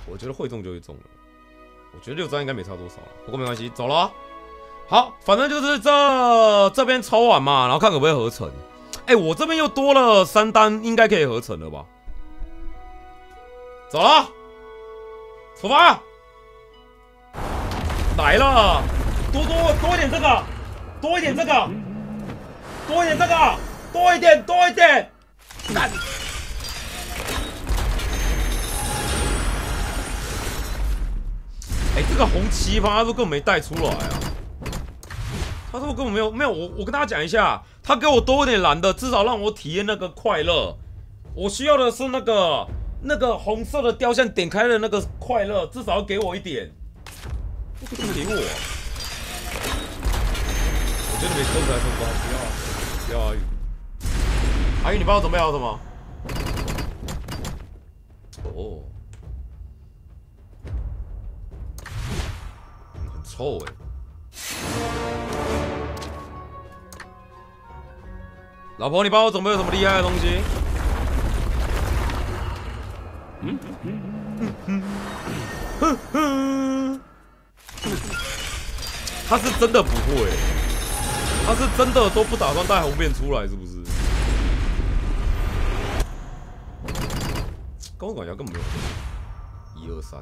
我觉得会中就会中了。我觉得6张应该没差多少了，不过没关系，走了。好，反正就是这边抽完嘛，然后看可不可以合成。我这边又多了3单，应该可以合成了吧？走了，出发，来了，多一点这个，多一点这个，多一点这个，多一点，干！这个红旗吧，他是根本没带出来啊！他说根本没有，我跟大家讲一下，他给我多一点蓝的，至少让我体验那个快乐。我需要的是那个红色的雕像点开的那个快乐，至少要给我一点。不给我、啊，我觉得没抽出来抽不要啊！阿宇，阿宇，你不知道准备好什么？哦。臭老婆，你帮我准备有什么厉害的东西？他是真的不会，他是真的都不打算带红变出来，是不是？跟我感觉根本没有1、2、3。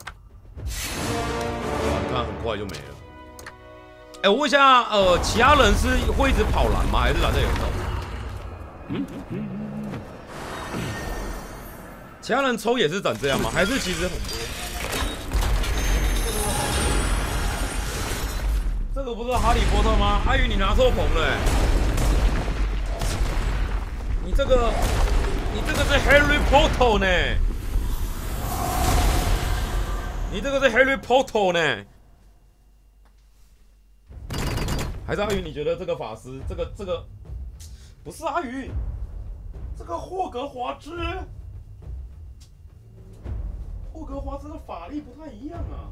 看很快就没了。我问一下，其他人是会一直跑蓝吗？还是蓝在有动？其他人抽也是长这样吗？还是其实很多？这个不是哈利波特吗？阿宇，你拿错棚了你这个是 Harry Potter 呢？你这个是 Harry Potter 呢？还是阿宇？你觉得这个法师，这个不是阿宇，这个霍格华兹的法力不太一样啊。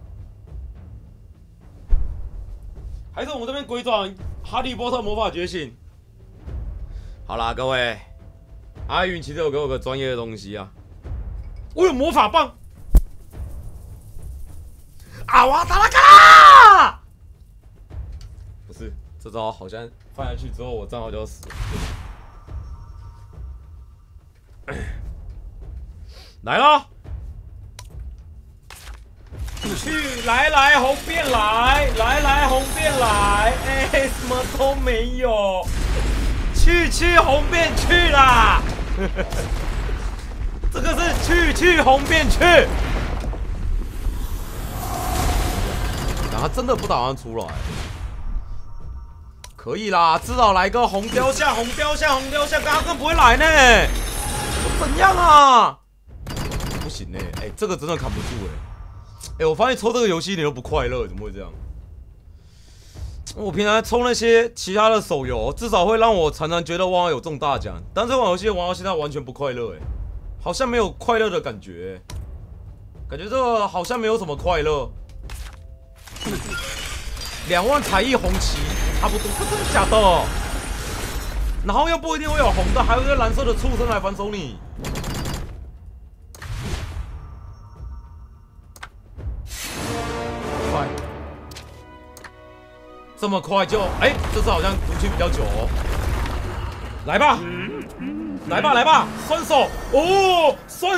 还是我们这边鬼转哈利波特魔法觉醒？好啦，各位，阿宇其实有给我个专业的东西啊，我有魔法棒。阿瓦达拉卡拉！不是，这招好像放下去之后，我账号就要死了。来了，来红变来红变来，什么都没有，去红变去啦！这个是去红变去。他真的不打算出来，可以啦，至少来个红雕像，他更不会来呢。怎样啊？不行呢，这个真的扛不住我发现抽这个游戏一点都不快乐，怎么会这样？我平常抽那些其他的手游，至少会让我常常觉得我好像有中大奖，但这款游戏玩到现在完全不快乐好像没有快乐的感觉感觉这个好像没有什么快乐。2万才艺红旗差不多，这真的假的？然后又不一定会有红的，还有一个蓝色的畜生来反手你。快，这么快就这次好像读取比较久哦。来吧，来吧，酸手哦，酸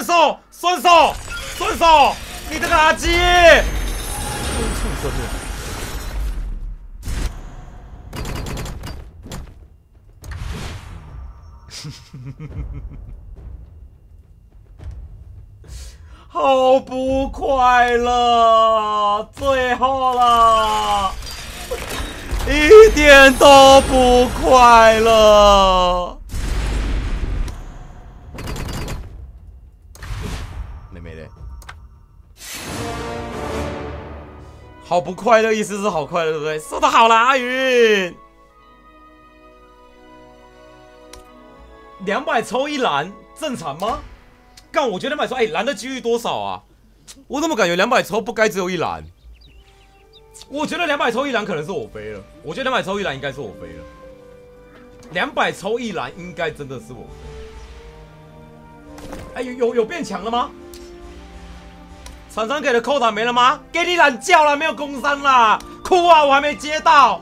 手，你这个垃圾！畜生的。好不快乐，最后了，一点都不快乐。妹妹嘞，好不快乐，意思是好快乐，对不对？说得好啦，阿云。200抽1蓝，正常吗？干，我觉得200抽，蓝的几率多少啊？我怎么感觉200抽不该只有1蓝？我觉得200抽1蓝可能是我飞了，我觉得200抽1蓝应该是我飞了。200抽1蓝应该真的是我飞。有变强了吗？ 厂商给的扣打没了吗？给你懒觉了，没有工伤啦！哭啊，我还没接到。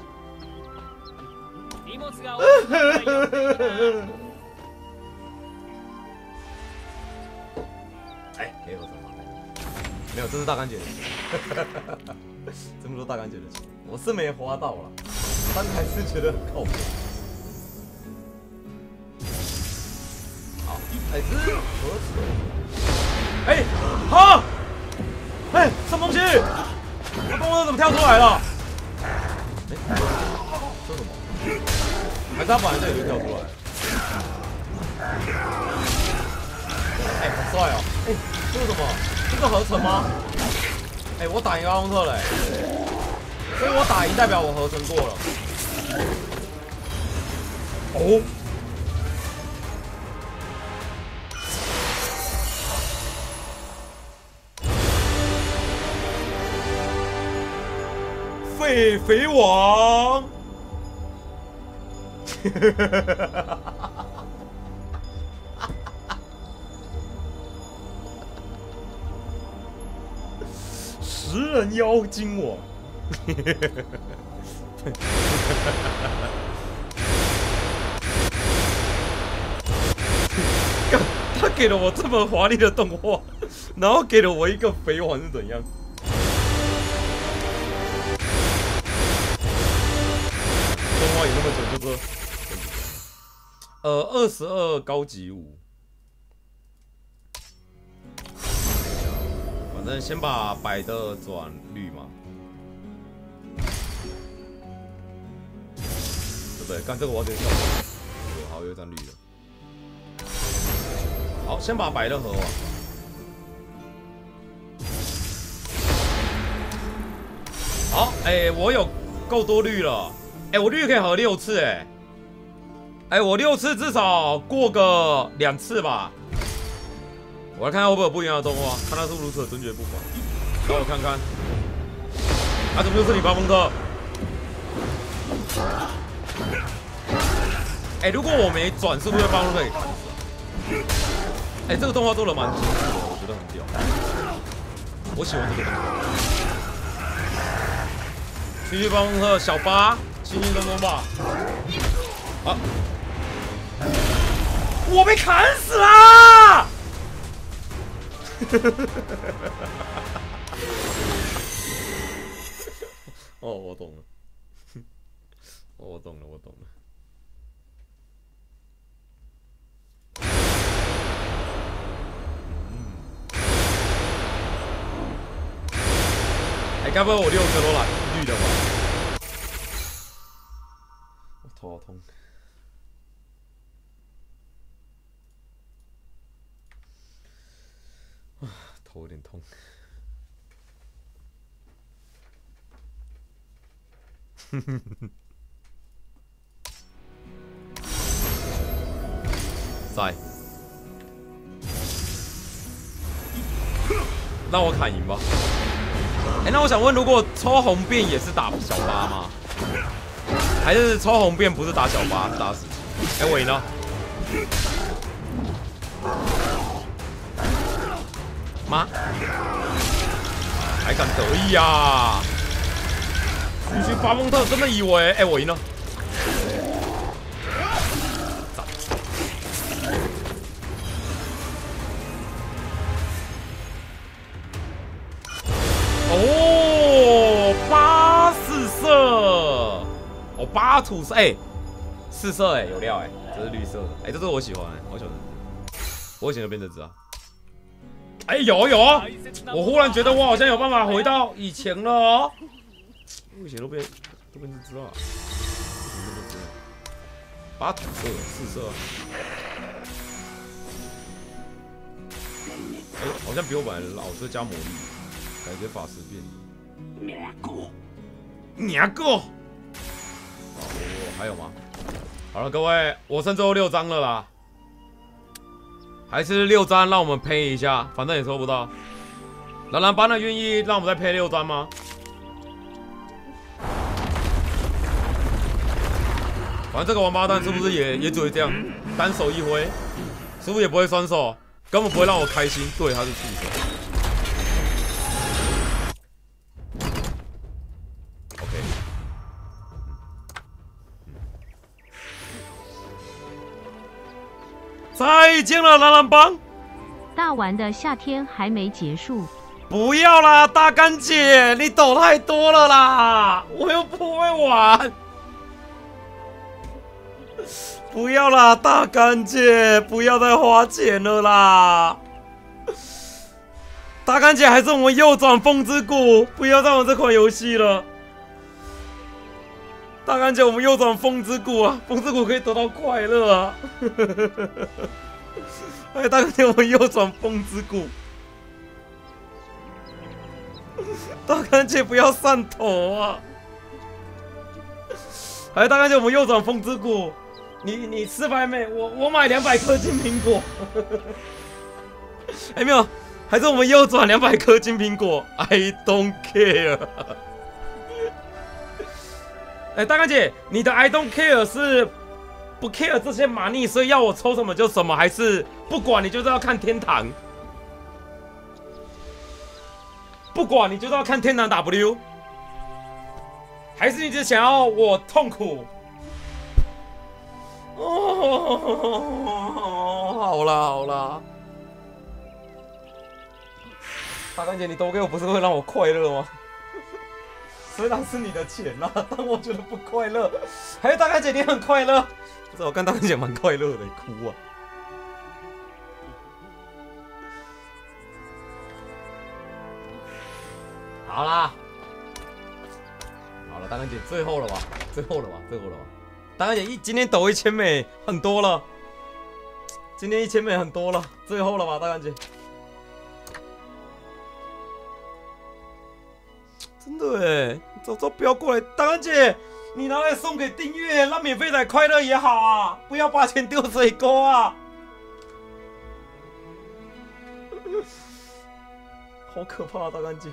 哎，可以合成吗？没有，这是大干姐的钱。这么多大干姐的钱，我是没花到了，但还是觉得很靠谱。好，哎，这是何止？哎，好，哎，什么东西？我动作怎么跳出来了？哎，这什么？还是他本来这里就跳出来？哎，好帅哦！哎，这是什么？这个合成吗？哎，我打赢阿翁特了，所以我打赢代表我合成过了。哦。狒狒王，食人妖精王，他给了我这么华丽的动画，然后给了我一个肥王是怎样？动画演那么久，就这，22高级舞，反正先把白的转绿嘛，对不对？干这个我要直接跳，好，有一张绿的，好，先把白的合完。好，哎，我有够多绿了。哎，我绿可以合6次哎，哎，我6次至少过个2次吧。我来看看会不会有不一样的动画，看他是不是如此的准确不凡。让我看看，啊，怎么又是你巴蒙特？哎，如果我没转，是不是巴蒙特可以砍死？哎，这个动画做的蛮精致的，我觉得很屌。我喜欢这个动画。去巴蒙特小八。轻轻松松吧！啊！我被砍死啦！哦，我懂了。哦，我懂了，我懂了。哎，该不会我6个都蓝绿的吧？头好痛，头有点痛。在，那我砍赢吧。哎，那我想问，如果抽红变也是打小八吗？还是抽红变不是打小八，是打死？哎，我赢了。妈，还敢得意啊！区区巴蒙特真的以为，哎，我赢了。哦，8四色。哦，8土色，哎，4色，哎，有料，哎，这是绿色的，哎，这是我喜欢，好喜欢这只，我以前有变这只啊，哎，有，我忽然觉得我好像有办法回到以前了哦，我以前都变这只啊，8土色，4色，哎，好像比我本来老，这加魔力，感觉法师变，娘个！还有吗？好了，各位，我剩最后6张了啦，还是6张，让我们配一下，反正也抽不到。蓝蓝班的愿意让我们再配6张吗？反正这个王八蛋是不是也只会这样，单手一挥，是不是也不会双手，根本不会让我开心？对，他是副手。 再见了，蓝蓝帮。 大玩的夏天还没结束。 不要啦，大干姐，你抖太多了啦，我又不会玩。不要啦，大干姐，不要再花钱了啦。大干姐还是我们右转风之谷，不要再玩这款游戏了。大干姐，我们右转风之谷啊，风之谷可以得到快乐啊。哎，大干姐，我们右转风之谷。大干姐不要上头啊！哎，大干姐，我们右转风之谷，你吃白没？我买200颗金苹果。哎，没有，还是我们右转200颗金苹果。I don't care。哎，大干姐，你的 I don't care 是不 care 这些玛丽，所以要我抽什么就什么，还是不管你就是要看天堂？不管你就是要看天堂 W， 还是你只想要我痛苦？哦，好啦好啦，大干姐，你都给我不是会让我快乐吗？虽然是你的钱啦，但我觉得不快乐。还有大干姐，你很快乐？不是，我看大干姐蛮快乐的，哭啊！好啦，好了，大干姐，最后了吧？最后了吧？最后了吧？大干姐今天抖1000美，很多了。今天1000美很多了，最后了吧，大干姐？真的哎，早不要过来，大干姐，你拿来送给订阅，让免费仔快乐也好啊，不要把钱丢水沟啊！好可怕啊，大干姐。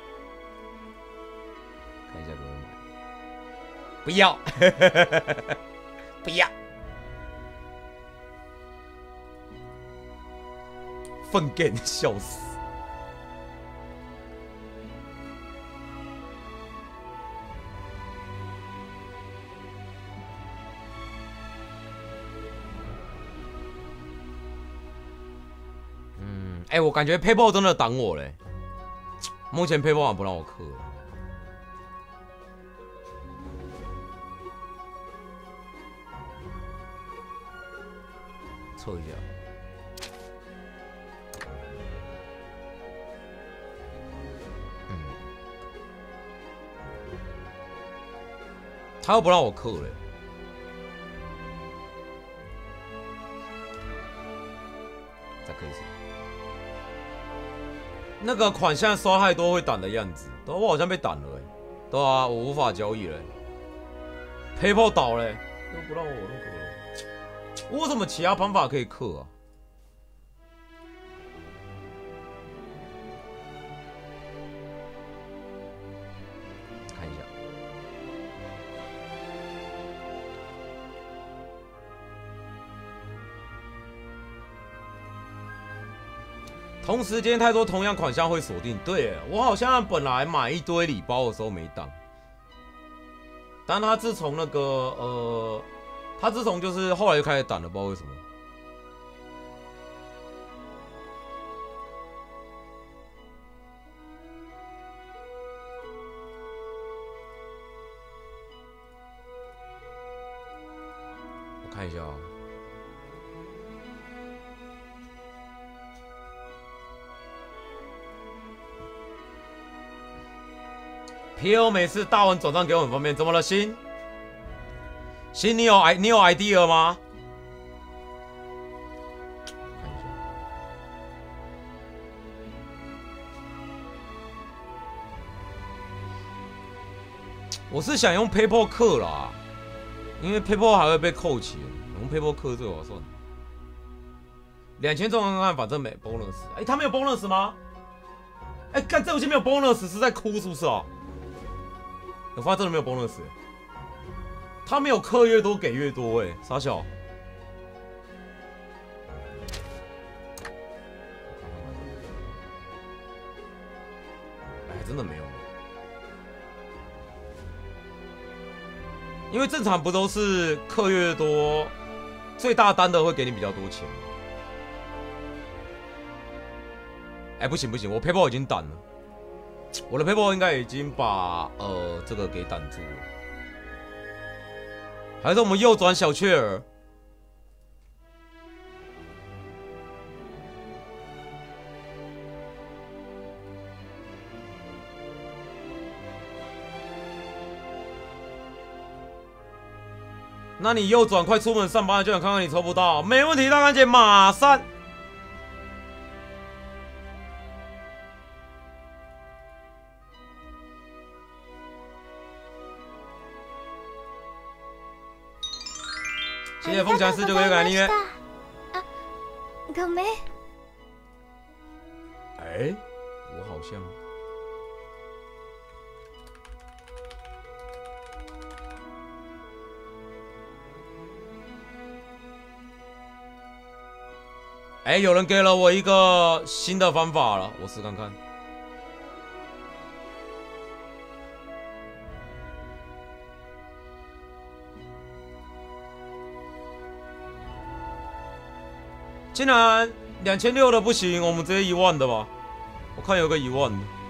看一下各位买，不要，不要，粪便笑死。哎，我感觉 PayPal 真的挡我嘞，目前 PayPal 还不让我氪。测一下，他又不让我氪嘞，再氪一次。那个款现在刷太多会挡的样子，对，我好像被挡了哎，对啊，我无法交易了 ，PayPal 倒嘞，又不让我那个。我有什么其他方法可以氪啊？看一下，同时间太多同样款项会锁定。对，我好像本来买一堆礼包的时候没挡，但他自从那个他自从就是后来就开始挡了，不知道为什么。我看一下啊。PO 每次大文转账给我很方便，怎么了，新？新，你有 idea 吗？看一下，我是想用 PayPal 氪啦，因为 PayPal 还会被扣钱，用 PayPal 氪最划算。2000中看看，反正没 bonus。哎，他没有 bonus 吗？哎，干，这游戏没有 bonus 是在哭是不是啊？我发现真的没有 bonus。他没有氪越多给越多，哎，傻小。哎，真的没有。因为正常不都是氪越多，最大单的会给你比较多钱吗？ 哎，不行不行，我 paper 已经挡了，我的 paper 应该已经把这个给挡住了，还是我们右转小雀儿？那你右转，快出门上班了，就想看看你抽不到，没问题，大干姐马上。谢谢凤翔49个月感恩约。 ごめん。 哎，我好像。哎，有人给了我一个新的方法了，我试看看。竟然2600的不行，我们直接10000的吧。我看有个10000的。